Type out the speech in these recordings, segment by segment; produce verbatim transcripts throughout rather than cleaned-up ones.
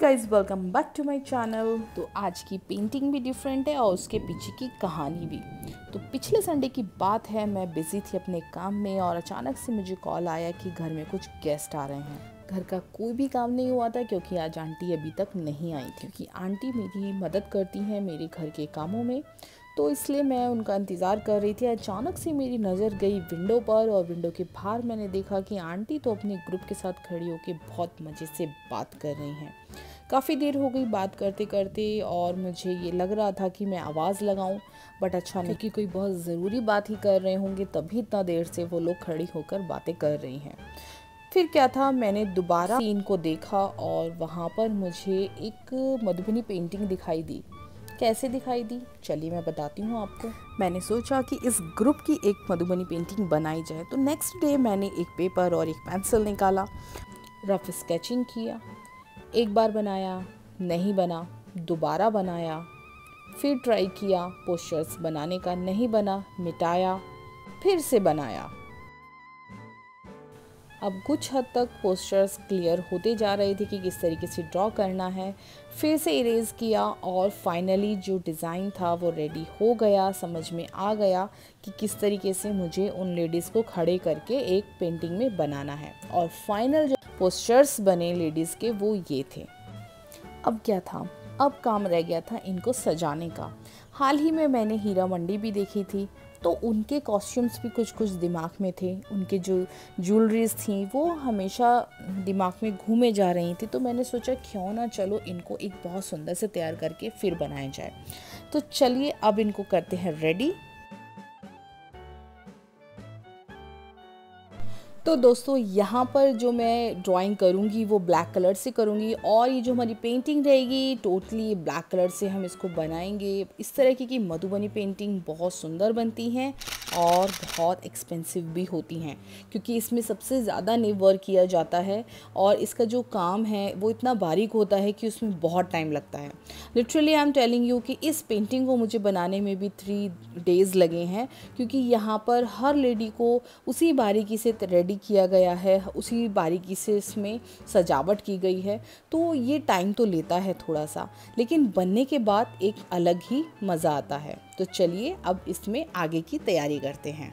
Guys, welcome back to my channel. तो आज की पेंटिंग भी डिफरेंट है और उसके पीछे की कहानी भी। तो पिछले संडे की बात है, मैं बिजी थी अपने काम में और अचानक से मुझे कॉल आया कि घर में कुछ गेस्ट आ रहे हैं। घर का कोई भी काम नहीं हुआ था क्योंकि आज आंटी अभी तक नहीं आई थी, क्योंकि आंटी मेरी मदद करती हैं मेरे घर के कामों में, तो इसलिए मैं उनका इंतज़ार कर रही थी। अचानक से मेरी नज़र गई विंडो पर और विंडो के बाहर मैंने देखा कि आंटी तो अपने ग्रुप के साथ खड़ी होकर बहुत मज़े से बात कर रही हैं। काफ़ी देर हो गई बात करते करते और मुझे ये लग रहा था कि मैं आवाज़ लगाऊं, बट अच्छा नहीं कि कोई बहुत ज़रूरी बात ही कर रहे होंगे, तभी इतना देर से वो लोग खड़ी होकर बातें कर रही हैं। फिर क्या था, मैंने दोबारा सीन को देखा और वहाँ पर मुझे एक मधुबनी पेंटिंग दिखाई दी। कैसे दिखाई दी, चलिए मैं बताती हूँ आपको। मैंने सोचा कि इस ग्रुप की एक मधुबनी पेंटिंग बनाई जाए, तो नेक्स्ट डे मैंने एक पेपर और एक पेंसिल निकाला, रफ स्केचिंग किया। एक बार बनाया, नहीं बना, दोबारा बनाया, फिर ट्राई किया, पोस्टर्स बनाने का नहीं बना, मिटाया, फिर से बनाया। अब कुछ हद तक पोस्टर्स क्लियर होते जा रहे थे कि किस तरीके से ड्रॉ करना है। फिर से इरेज किया और फाइनली जो डिज़ाइन था वो रेडी हो गया। समझ में आ गया कि किस तरीके से मुझे उन लेडीज़ को खड़े करके एक पेंटिंग में बनाना है। और फाइनल जो पोस्टर्स बने लेडीज़ के वो ये थे। अब क्या था, अब काम रह गया था इनको सजाने का। हाल ही में मैंने हीरा मंडी भी देखी थी, तो उनके कॉस्ट्यूम्स भी कुछ कुछ दिमाग में थे। उनके जो ज्वेलरीज थी वो हमेशा दिमाग में घूमे जा रही थी, तो मैंने सोचा क्यों ना चलो इनको एक बहुत सुंदर से तैयार करके फिर बनाया जाए। तो चलिए अब इनको करते हैं रेडी। तो दोस्तों, यहाँ पर जो मैं ड्राइंग करूँगी वो ब्लैक कलर से करूँगी और ये जो हमारी पेंटिंग रहेगी टोटली ब्लैक कलर से हम इसको बनाएंगे। इस तरह की कि मधुबनी पेंटिंग बहुत सुंदर बनती हैं और बहुत एक्सपेंसिव भी होती हैं, क्योंकि इसमें सबसे ज़्यादा नेव वर्क किया जाता है और इसका जो काम है वो इतना बारीक होता है कि उसमें बहुत टाइम लगता है। Literally I am telling you कि इस पेंटिंग को मुझे बनाने में भी थ्री डेज़ लगे हैं, क्योंकि यहाँ पर हर लेडी को उसी बारीकी से रेडी किया गया है, उसी बारीकी से इसमें सजावट की गई है। तो ये टाइम तो लेता है थोड़ा सा, लेकिन बनने के बाद एक अलग ही मज़ा आता है। तो चलिए अब इसमें आगे की तैयारी करते हैं।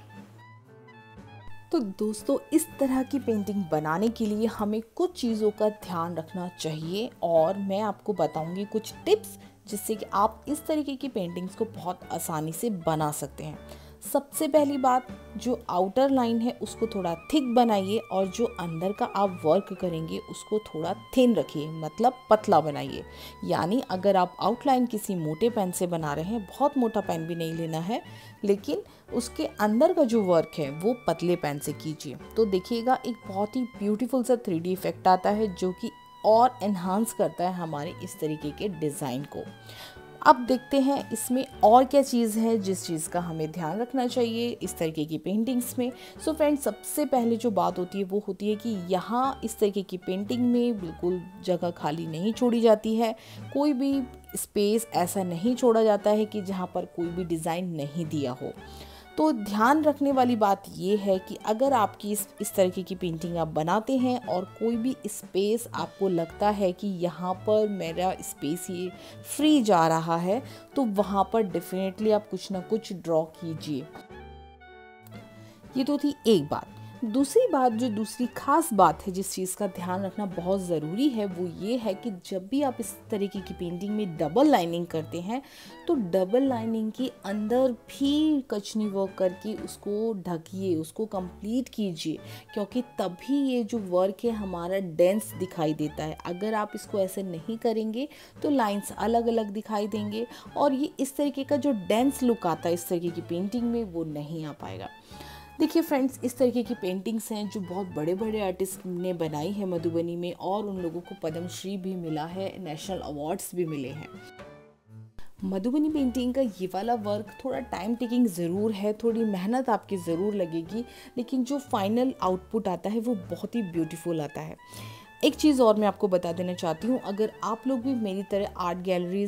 तो दोस्तों, इस तरह की पेंटिंग बनाने के लिए हमें कुछ चीज़ों का ध्यान रखना चाहिए और मैं आपको बताऊंगी कुछ टिप्स, जिससे कि आप इस तरीके की पेंटिंग्स को बहुत आसानी से बना सकते हैं। सबसे पहली बात, जो आउटर लाइन है उसको थोड़ा थिक बनाइए और जो अंदर का आप वर्क करेंगे उसको थोड़ा थिन रखिए, मतलब पतला बनाइए। यानी अगर आप आउटलाइन किसी मोटे पेन से बना रहे हैं, बहुत मोटा पेन भी नहीं लेना है, लेकिन उसके अंदर का जो वर्क है वो पतले पेन से कीजिए। तो देखिएगा एक बहुत ही ब्यूटीफुल सा थ्री डी इफेक्ट आता है, जो कि और एनहांस करता है हमारे इस तरीके के डिज़ाइन को। अब देखते हैं इसमें और क्या चीज़ है जिस चीज़ का हमें ध्यान रखना चाहिए इस तरीके की पेंटिंग्स में। सो फ्रेंड्स, सबसे पहले जो बात होती है वो होती है कि यहाँ इस तरीके की पेंटिंग में बिल्कुल जगह खाली नहीं छोड़ी जाती है। कोई भी स्पेस ऐसा नहीं छोड़ा जाता है कि जहाँ पर कोई भी डिज़ाइन नहीं दिया हो। तो ध्यान रखने वाली बात ये है कि अगर आपकी इस इस तरीके की पेंटिंग आप बनाते हैं और कोई भी स्पेस आपको लगता है कि यहाँ पर मेरा स्पेस ये फ्री जा रहा है, तो वहाँ पर डेफिनेटली आप कुछ ना कुछ ड्रॉ कीजिए। ये तो थी एक बात। दूसरी बात, जो दूसरी खास बात है जिस चीज़ का ध्यान रखना बहुत ज़रूरी है, वो ये है कि जब भी आप इस तरीके की पेंटिंग में डबल लाइनिंग करते हैं, तो डबल लाइनिंग के अंदर भी कचनी वर्क करके उसको ढकिए, उसको कंप्लीट कीजिए, क्योंकि तभी ये जो वर्क है हमारा डेंस दिखाई देता है। अगर आप इसको ऐसे नहीं करेंगे तो लाइंस अलग अलग दिखाई देंगे और ये इस तरीके का जो डेंस लुक आता है इस तरीके की पेंटिंग में वो नहीं आ पाएगा। देखिए फ्रेंड्स, इस तरीके की पेंटिंग्स हैं जो बहुत बड़े बड़े आर्टिस्ट ने बनाई है मधुबनी में और उन लोगों को पद्मश्री भी मिला है, नेशनल अवार्ड्स भी मिले हैं। मधुबनी पेंटिंग का ये वाला वर्क थोड़ा टाइम टेकिंग ज़रूर है, थोड़ी मेहनत आपकी ज़रूर लगेगी, लेकिन जो फाइनल आउटपुट आता है वो बहुत ही ब्यूटीफुल आता है। एक चीज़ और मैं आपको बता देना चाहती हूँ, अगर आप लोग भी मेरी तरह आर्ट गैलरीज़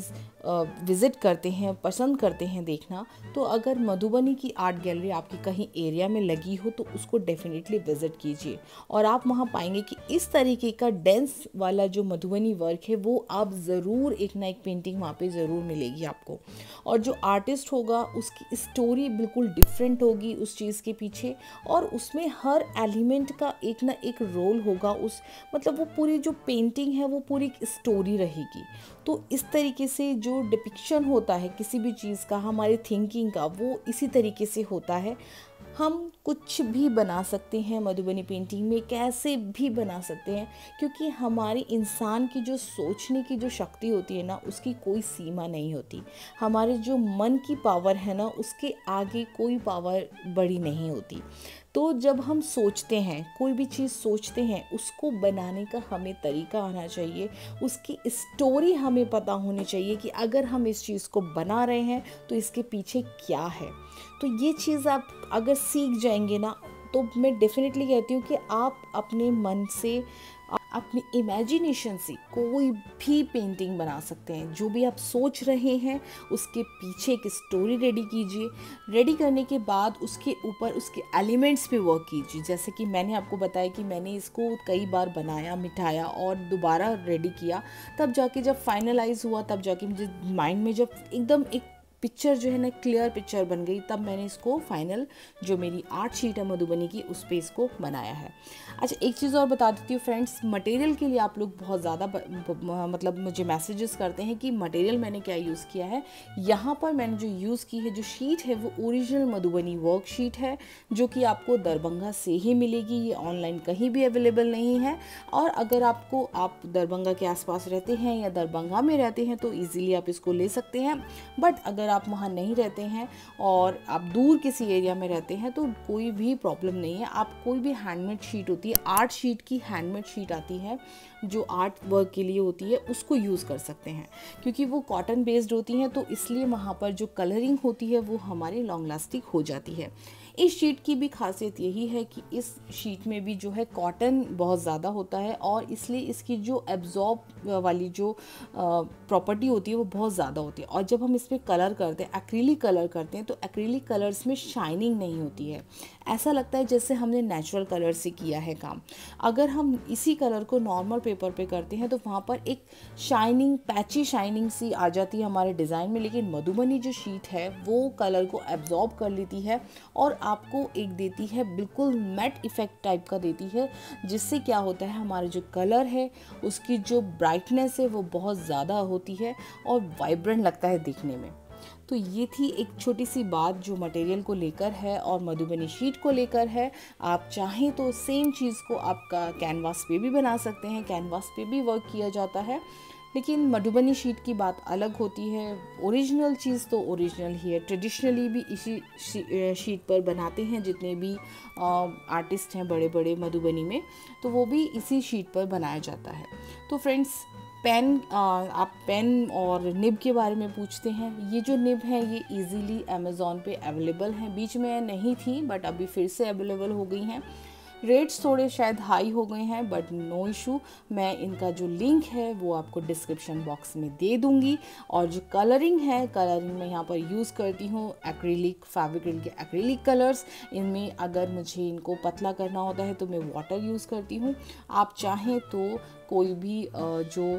विज़िट करते हैं, पसंद करते हैं देखना, तो अगर मधुबनी की आर्ट गैलरी आपकी कहीं एरिया में लगी हो तो उसको डेफिनेटली विज़िट कीजिए और आप वहाँ पाएंगे कि इस तरीके का डेंस वाला जो मधुबनी वर्क है वो आप ज़रूर एक ना एक पेंटिंग वहाँ पे ज़रूर मिलेगी आपको। और जो आर्टिस्ट होगा उसकी स्टोरी बिल्कुल डिफरेंट होगी उस चीज़ के पीछे, और उसमें हर एलिमेंट का एक ना एक रोल होगा, उस मतलब वो पूरी जो पेंटिंग है वो पूरी स्टोरी रहेगी। तो इस तरीके से जो डिपिक्शन होता है किसी भी चीज़ का, हमारी थिंकिंग का, वो इसी तरीके से होता है। हम कुछ भी बना सकते हैं मधुबनी पेंटिंग में, कैसे भी बना सकते हैं, क्योंकि हमारी इंसान की जो सोचने की जो शक्ति होती है ना उसकी कोई सीमा नहीं होती। हमारे जो मन की पावर है ना उसके आगे कोई पावर बड़ी नहीं होती। तो जब हम सोचते हैं, कोई भी चीज़ सोचते हैं, उसको बनाने का हमें तरीका आना चाहिए, उसकी स्टोरी हमें पता होनी चाहिए कि अगर हम इस चीज़ को बना रहे हैं तो इसके पीछे क्या है। तो ये चीज़ आप अगर सीख जाएंगे ना तो मैं डेफिनेटली कहती हूँ कि आप अपने मन से, अपनी इमेजिनेशन से कोई भी पेंटिंग बना सकते हैं। जो भी आप सोच रहे हैं उसके पीछे एक स्टोरी रेडी कीजिए। रेडी करने के बाद उसके ऊपर उसके एलिमेंट्स पे वर्क कीजिए। जैसे कि मैंने आपको बताया कि मैंने इसको कई बार बनाया, मिटाया और दोबारा रेडी किया, तब जाके जब फाइनलाइज हुआ, तब जाके मुझे माइंड में जब एकदम एक पिक्चर जो है ना क्लियर पिक्चर बन गई, तब मैंने इसको फाइनल जो मेरी आर्ट शीट है मधुबनी की उस पे इसको बनाया है। अच्छा, एक चीज़ और बता देती हूँ फ्रेंड्स, मटेरियल के लिए आप लोग बहुत ज़्यादा मतलब मुझे मैसेजेस करते हैं कि मटेरियल मैंने क्या यूज़ किया है। यहाँ पर मैंने जो यूज़ की है जो शीट है वो ओरिजिनल मधुबनी वर्क शीट है, जो कि आपको दरभंगा से ही मिलेगी। ये ऑनलाइन कहीं भी अवेलेबल नहीं है। और अगर आपको आप दरभंगा के आसपास रहते हैं या दरभंगा में रहते हैं तो ईज़िली आप इसको ले सकते हैं। बट अगर आप वहाँ नहीं रहते हैं और आप दूर किसी एरिया में रहते हैं तो कोई भी प्रॉब्लम नहीं है। आप कोई भी हैंडमेड शीट होती है, आर्ट शीट की हैंडमेड शीट आती है जो आर्ट वर्क के लिए होती है, उसको यूज़ कर सकते हैं, क्योंकि वो कॉटन बेस्ड होती हैं, तो इसलिए वहाँ पर जो कलरिंग होती है वो हमारी लॉन्ग लास्टिंग हो जाती है। इस शीट की भी खासियत यही है कि इस शीट में भी जो है कॉटन बहुत ज़्यादा होता है और इसलिए इसकी जो एब्जॉर्ब वाली जो प्रॉपर्टी होती है वो बहुत ज़्यादा होती है। और जब हम इस पर कलर करते हैं, एक्रिलिक कलर करते हैं, तो एक्रिलिक कलर्स में शाइनिंग नहीं होती है, ऐसा लगता है जैसे हमने नेचुरल कलर से किया है काम। अगर हम इसी कलर को नॉर्मल पेपर पे करते हैं तो वहाँ पर एक शाइनिंग, पैची शाइनिंग सी आ जाती है हमारे डिज़ाइन में। लेकिन मधुबनी जो शीट है वो कलर को एब्जॉर्ब कर लेती है और आपको एक देती है, बिल्कुल मैट इफ़ेक्ट टाइप का देती है, जिससे क्या होता है हमारे जो कलर है उसकी जो ब्राइटनेस है वो बहुत ज़्यादा होती है और वाइब्रेंट लगता है दिखने में। तो ये थी एक छोटी सी बात जो मटेरियल को लेकर है और मधुबनी शीट को लेकर है। आप चाहें तो सेम चीज़ को आपका कैनवास पे भी बना सकते हैं, कैनवास पे भी वर्क किया जाता है, लेकिन मधुबनी शीट की बात अलग होती है। ओरिजिनल चीज़ तो ओरिजिनल ही है, ट्रेडिशनली भी इसी शीट पर बनाते हैं जितने भी आर्टिस्ट हैं बड़े बड़े मधुबनी में, तो वो भी इसी शीट पर बनाया जाता है। तो फ्रेंड्स, पेन, आप पेन और निब के बारे में पूछते हैं। ये जो निब है ये इजीली अमेज़ॉन पे अवेलेबल हैं, बीच में नहीं थी बट अभी फिर से अवेलेबल हो गई हैं। रेट्स थोड़े शायद हाई हो गए हैं बट नो इशू, मैं इनका जो लिंक है वो आपको डिस्क्रिप्शन बॉक्स में दे दूंगी। और जो कलरिंग है, कलरिंग में यहाँ पर यूज़ करती हूँ एक्रिलिक, फैब्रिक्रिल के एक्रिलिक कलर्स। इनमें अगर मुझे इनको पतला करना होता है तो मैं वाटर यूज़ करती हूँ। आप चाहें तो कोई भी जो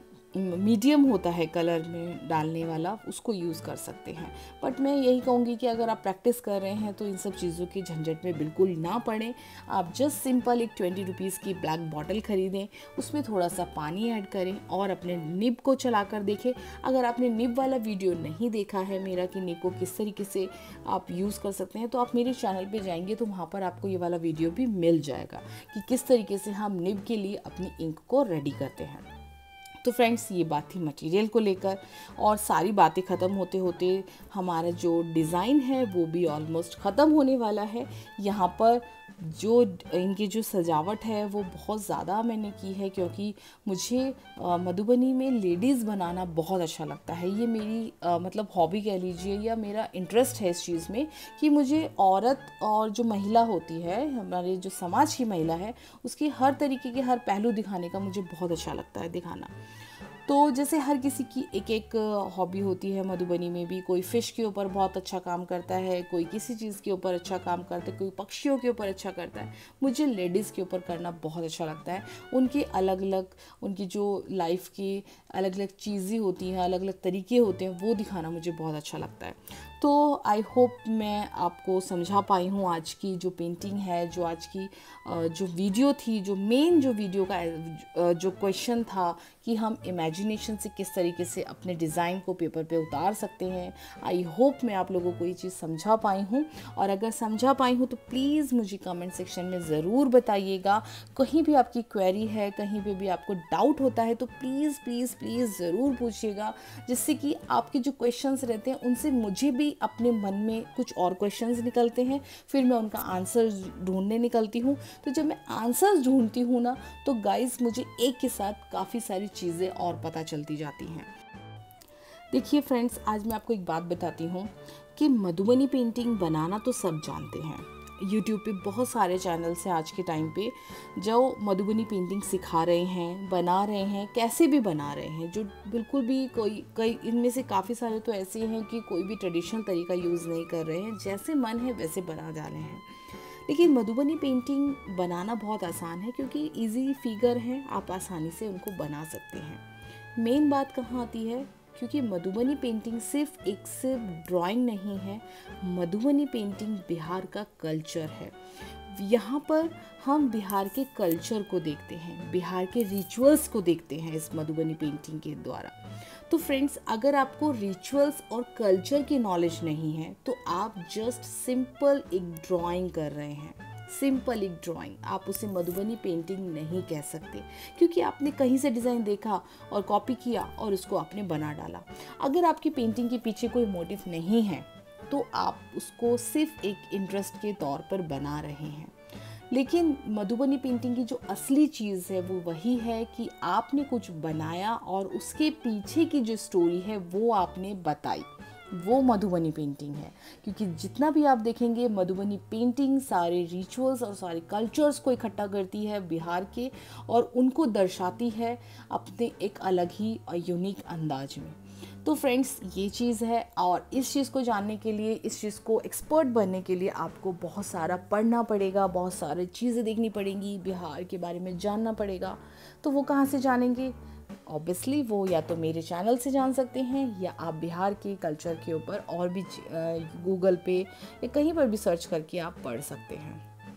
मीडियम होता है कलर में डालने वाला उसको यूज़ कर सकते हैं। बट मैं यही कहूँगी कि अगर आप प्रैक्टिस कर रहे हैं तो इन सब चीज़ों के झंझट में बिल्कुल ना पड़ें। आप जस्ट सिंपल एक ट्वेंटी रुपीज़ की ब्लैक बॉटल ख़रीदें, उसमें थोड़ा सा पानी ऐड करें और अपने निब को चला कर देखें। अगर आपने निब वाला वीडियो नहीं देखा है मेरा कि निब को किस तरीके से आप यूज़ कर सकते हैं, तो आप मेरे चैनल पर जाएंगे तो वहाँ पर आपको ये वाला वीडियो भी मिल जाएगा कि किस तरीके से हम निब के लिए अपनी इंक को रेडी करते हैं। तो फ्रेंड्स, ये बात थी मटेरियल को लेकर, और सारी बातें ख़त्म होते होते हमारा जो डिज़ाइन है वो भी ऑलमोस्ट ख़त्म होने वाला है। यहाँ पर जो इनकी जो सजावट है वो बहुत ज़्यादा मैंने की है, क्योंकि मुझे मधुबनी में लेडीज़ बनाना बहुत अच्छा लगता है। ये मेरी आ, मतलब हॉबी कह लीजिए या मेरा इंटरेस्ट है इस चीज़ में कि मुझे औरत और जो महिला होती है, हमारे जो समाज की महिला है, उसकी हर तरीके के हर पहलू दिखाने का मुझे बहुत अच्छा लगता है दिखाना। तो जैसे हर किसी की एक एक हॉबी होती है, मधुबनी में भी कोई फ़िश के ऊपर बहुत अच्छा काम करता है, कोई किसी चीज़ के ऊपर अच्छा काम करता है, कोई पक्षियों के ऊपर अच्छा करता है। मुझे लेडीज़ के ऊपर करना बहुत अच्छा लगता है। उनकी अलग अलग उनकी जो लाइफ की अलग अलग चीज़ें होती हैं, अलग अलग तरीके होते हैं, वो दिखाना मुझे बहुत अच्छा लगता है। तो आई होप मैं आपको समझा पाई हूँ आज की जो पेंटिंग है, जो आज की जो वीडियो थी, जो मेन जो वीडियो का जो क्वेश्चन था कि हम इमेजिनेशन से किस तरीके से अपने डिज़ाइन को पेपर पे उतार सकते हैं। आई होप मैं आप लोगों को ये चीज़ समझा पाई हूँ, और अगर समझा पाई हूँ तो प्लीज़ मुझे कमेंट सेक्शन में ज़रूर बताइएगा। कहीं भी आपकी क्वेरी है, कहीं पे भी आपको डाउट होता है तो प्लीज़ प्लीज़ प्लीज़ ज़रूर पूछिएगा, जिससे कि आपके जो क्वेश्चंस रहते हैं उनसे मुझे भी अपने मन में कुछ और क्वेश्चंस निकलते हैं, फिर मैं उनका आंसर ढूंढने निकलती हूँ। तो जब मैं आंसर्स ढूंढती हूँ ना, तो गाइस मुझे एक के साथ काफ़ी सारी चीज़ें और पता चलती जाती हैं। देखिए फ्रेंड्स, आज मैं आपको एक बात बताती हूँ कि मधुबनी पेंटिंग बनाना तो सब जानते हैं। यूट्यूब पे बहुत सारे चैनल्स हैं आज के टाइम पे जो मधुबनी पेंटिंग सिखा रहे हैं, बना रहे हैं, कैसे भी बना रहे हैं, जो बिल्कुल भी कोई कई इनमें से काफ़ी सारे तो ऐसे हैं कि कोई भी ट्रेडिशनल तरीका यूज़ नहीं कर रहे हैं, जैसे मन है वैसे बना डाले हैं। लेकिन मधुबनी पेंटिंग बनाना बहुत आसान है, क्योंकि इजी फिगर हैं, आप आसानी से उनको बना सकते हैं। मेन बात कहाँ आती है, क्योंकि मधुबनी पेंटिंग सिर्फ एक सिर्फ ड्राइंग नहीं है, मधुबनी पेंटिंग बिहार का कल्चर है। यहाँ पर हम बिहार के कल्चर को देखते हैं, बिहार के रिचुअल्स को देखते हैं इस मधुबनी पेंटिंग के द्वारा। तो फ्रेंड्स, अगर आपको रिचुअल्स और कल्चर की नॉलेज नहीं है तो आप जस्ट सिंपल एक ड्राइंग कर रहे हैं, सिंपल एक ड्राइंग, आप उसे मधुबनी पेंटिंग नहीं कह सकते, क्योंकि आपने कहीं से डिज़ाइन देखा और कॉपी किया और उसको आपने बना डाला। अगर आपकी पेंटिंग के पीछे कोई मोटिव नहीं है तो आप उसको सिर्फ एक इंटरेस्ट के तौर पर बना रहे हैं। लेकिन मधुबनी पेंटिंग की जो असली चीज़ है वो वही है कि आपने कुछ बनाया और उसके पीछे की जो स्टोरी है वो आपने बताई, वो मधुबनी पेंटिंग है। क्योंकि जितना भी आप देखेंगे, मधुबनी पेंटिंग सारे रिचुअल्स और सारे कल्चर्स को इकट्ठा करती है बिहार के, और उनको दर्शाती है अपने एक अलग ही और यूनिक अंदाज में। तो फ्रेंड्स, ये चीज़ है, और इस चीज़ को जानने के लिए, इस चीज़ को एक्सपर्ट बनने के लिए आपको बहुत सारा पढ़ना पड़ेगा, बहुत सारी चीज़ें देखनी पड़ेंगी, बिहार के बारे में जानना पड़ेगा। तो वो कहाँ से जानेंगे? ऑब्वियसली वो या तो मेरे चैनल से जान सकते हैं, या आप बिहार के कल्चर के ऊपर और भी गूगल पे या कहीं पर भी सर्च करके आप पढ़ सकते हैं।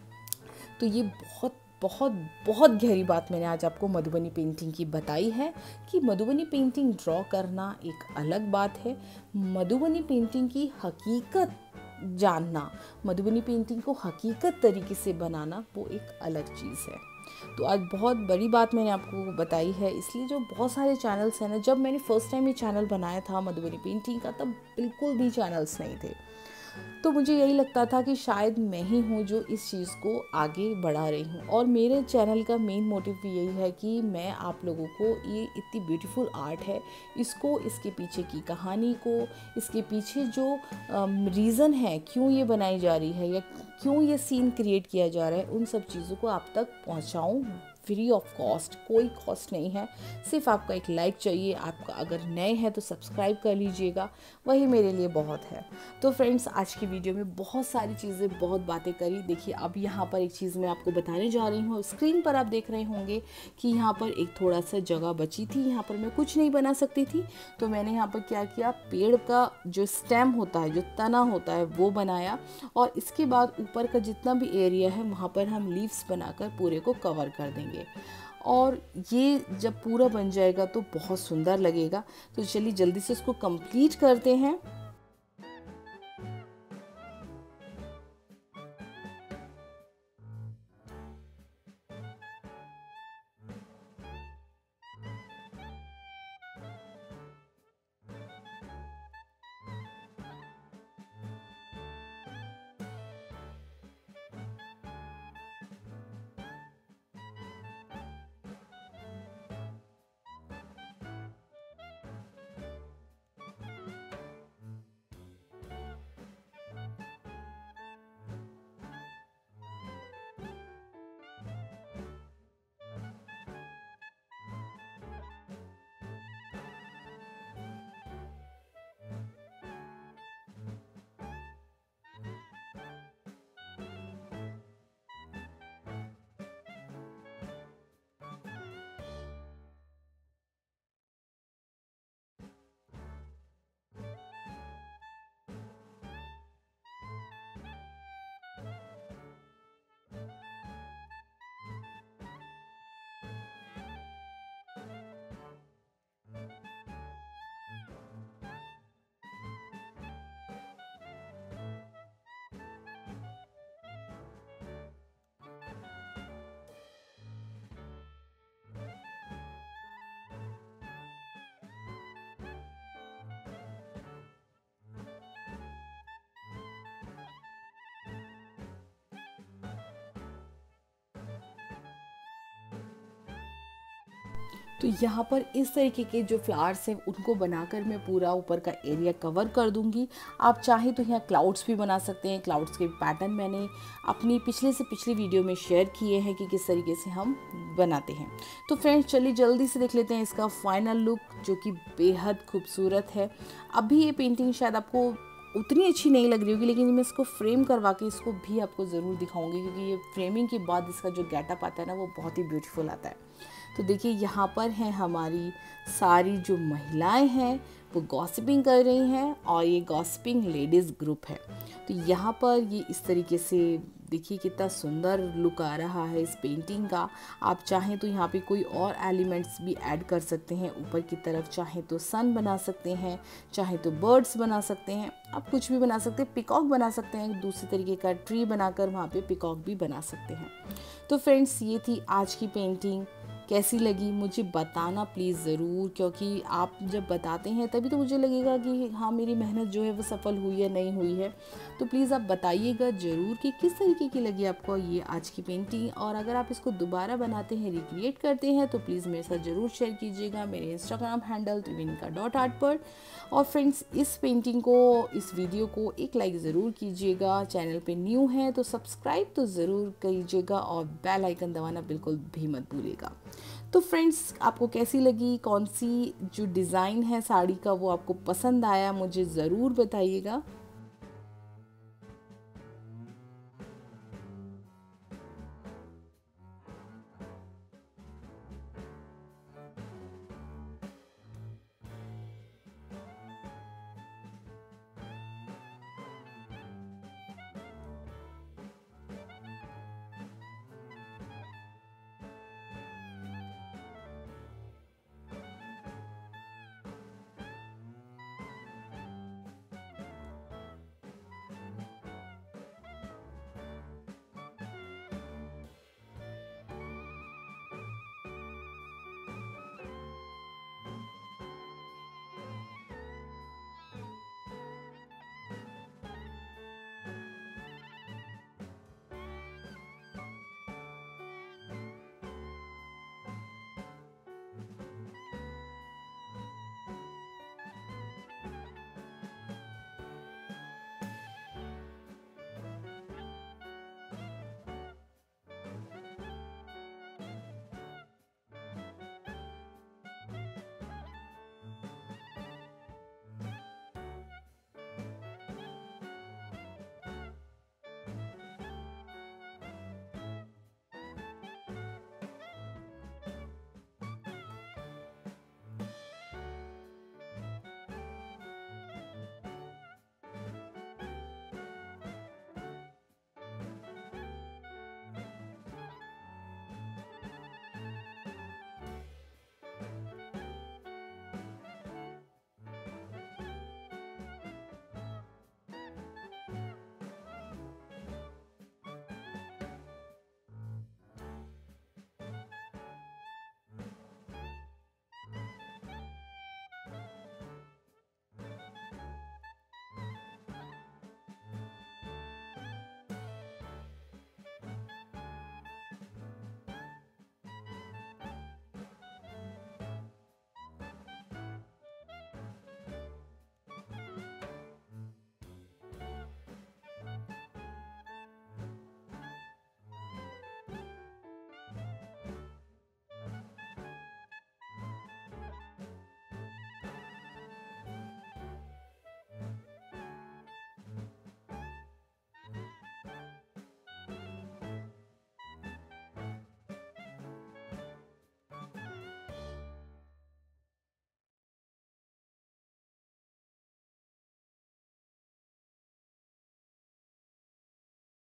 तो ये बहुत बहुत बहुत गहरी बात मैंने आज आपको मधुबनी पेंटिंग की बताई है कि मधुबनी पेंटिंग ड्रॉ करना एक अलग बात है, मधुबनी पेंटिंग की हकीकत जानना, मधुबनी पेंटिंग को हकीकत तरीके से बनाना, वो एक अलग चीज़ है। तो आज बहुत बड़ी बात मैंने आपको बताई है, इसलिए जो बहुत सारे चैनल्स हैं ना, जब मैंने फर्स्ट टाइम ये चैनल बनाया था मधुबनी पेंटिंग का, तब बिल्कुल भी चैनल्स नहीं थे। तो मुझे यही लगता था कि शायद मैं ही हूँ जो इस चीज़ को आगे बढ़ा रही हूँ, और मेरे चैनल का मेन मोटिव भी यही है कि मैं आप लोगों को ये इतनी ब्यूटीफुल आर्ट है, इसको, इसके पीछे की कहानी को, इसके पीछे जो रीज़न है क्यों ये बनाई जा रही है या क्यों ये सीन क्रिएट किया जा रहा है, उन सब चीज़ों को आप तक पहुँचाऊँ फ्री ऑफ कॉस्ट। कोई कॉस्ट नहीं है, सिर्फ आपका एक लाइक चाहिए। आपका अगर नए हैं तो सब्सक्राइब कर लीजिएगा, वही मेरे लिए बहुत है। तो फ्रेंड्स, आज की वीडियो में बहुत सारी चीज़ें, बहुत बातें करी। देखिए, अब यहाँ पर एक चीज़ मैं आपको बताने जा रही हूँ। स्क्रीन पर आप देख रहे होंगे कि यहाँ पर एक थोड़ा सा जगह बची थी, यहाँ पर मैं कुछ नहीं बना सकती थी, तो मैंने यहाँ पर क्या किया, पेड़ का जो स्टेम होता है, जो तना होता है, वो बनाया, और इसके बाद ऊपर का जितना भी एरिया है वहाँ पर हम लीव्स बनाकर पूरे को कवर कर देंगे। और ये जब पूरा बन जाएगा तो बहुत सुंदर लगेगा। तो चलिए जल्दी से इसको कंप्लीट करते हैं। तो यहाँ पर इस तरीके के जो फ्लावर्स हैं उनको बनाकर मैं पूरा ऊपर का एरिया कवर कर दूँगी। आप चाहे तो यहाँ क्लाउड्स भी बना सकते हैं। क्लाउड्स के पैटर्न मैंने अपनी पिछले से पिछली वीडियो में शेयर किए हैं कि किस तरीके से हम बनाते हैं। तो फ्रेंड्स चलिए जल्दी से देख लेते हैं इसका फाइनल लुक, जो कि बेहद खूबसूरत है। अभी ये पेंटिंग शायद आपको उतनी अच्छी नहीं लग रही होगी, लेकिन मैं इसको फ्रेम करवा के इसको भी आपको ज़रूर दिखाऊंगी, क्योंकि ये फ्रेमिंग के बाद इसका जो गेटअप आता है ना वो बहुत ही ब्यूटीफुल आता है। तो देखिए यहाँ पर हैं हमारी सारी जो महिलाएं हैं वो गॉसिपिंग कर रही हैं, और ये गॉसिपिंग लेडीज़ ग्रुप है। तो यहाँ पर ये इस तरीके से देखिए कितना सुंदर लुक आ रहा है इस पेंटिंग का। आप चाहें तो यहाँ पे कोई और एलिमेंट्स भी ऐड कर सकते हैं ऊपर की तरफ, चाहे तो सन बना सकते हैं, चाहे तो बर्ड्स बना सकते हैं, आप कुछ भी बना सकते हैं। पिकॉक बना सकते हैं, दूसरी तरीके का ट्री बनाकर वहाँ पे पिकॉक भी बना सकते हैं। तो फ्रेंड्स ये थी आज की पेंटिंग। कैसी लगी मुझे बताना प्लीज़ ज़रूर, क्योंकि आप जब बताते हैं तभी तो मुझे लगेगा कि हाँ मेरी मेहनत जो है वो सफल हुई है नहीं हुई है। तो प्लीज़ आप बताइएगा ज़रूर कि किस तरीके की लगी आपको ये आज की पेंटिंग, और अगर आप इसको दोबारा बनाते हैं, रिक्रिएट करते हैं, तो प्लीज़ मेरे साथ ज़रूर शेयर कीजिएगा मेरे Instagram handle Trivenika dot art पर। और फ्रेंड्स इस पेंटिंग को, इस वीडियो को एक लाइक ज़रूर कीजिएगा। चैनल पे न्यू है तो सब्सक्राइब तो ज़रूर कीजिएगा, और बेल आइकन दबाना बिल्कुल भी मत भूलिएगा। तो फ्रेंड्स आपको कैसी लगी, कौन सी जो डिज़ाइन है साड़ी का वो आपको पसंद आया, मुझे ज़रूर बताइएगा।